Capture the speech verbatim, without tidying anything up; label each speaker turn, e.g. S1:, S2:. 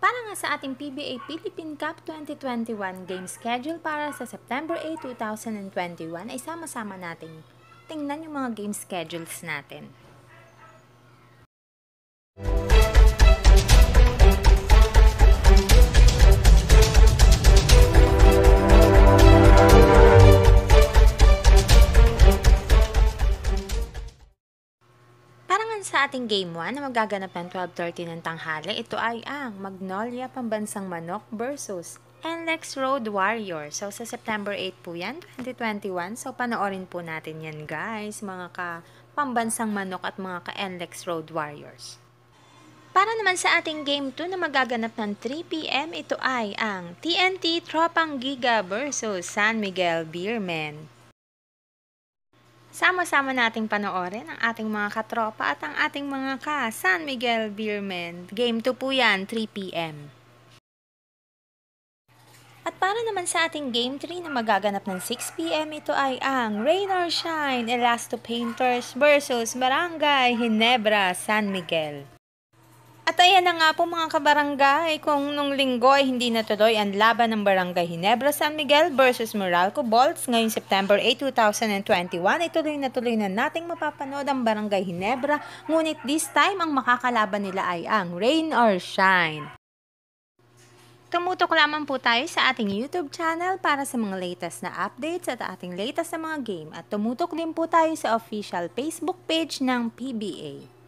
S1: Para nga sa ating P B A Philippine Cup twenty twenty-one game schedule para sa September eighth, two thousand twenty-one ay sama-sama nating tingnan yung mga game schedules natin. Sa ating Game one na magaganap ng twelve thirty ng tanghali, ito ay ang Magnolia Pambansang Manok versus N L E X Road Warriors. So, sa September eighth po yan, twenty twenty-one. So, panoorin po natin yan guys, mga ka-Pambansang Manok at mga ka-N L E X Road Warriors. Para naman sa ating Game two na magaganap ng three p m, ito ay ang T N T Tropang Giga versus San Miguel Beermen. Sama-sama nating panoorin ang ating mga katropa at ang ating mga ka-San Miguel Beermen. Game two po yan, three p m. At para naman sa ating Game three na magaganap ng six p m, ito ay ang Rain or Shine Elasto Painters versus Barangay Ginebra San Miguel. At ayan na nga po mga kabarangay, kung nung linggo ay hindi natuloy ang laban ng Barangay Ginebra San Miguel versus Meralco Bolts, ngayong September eighth, two thousand twenty-one ay tuloy na tuloy na nating mapapanood ang Barangay Ginebra, ngunit this time ang makakalaban nila ay ang Rain or Shine. Tumutok lamang po tayo sa ating YouTube channel para sa mga latest na updates at ating latest na mga game, at tumutok din po tayo sa official Facebook page ng P B A.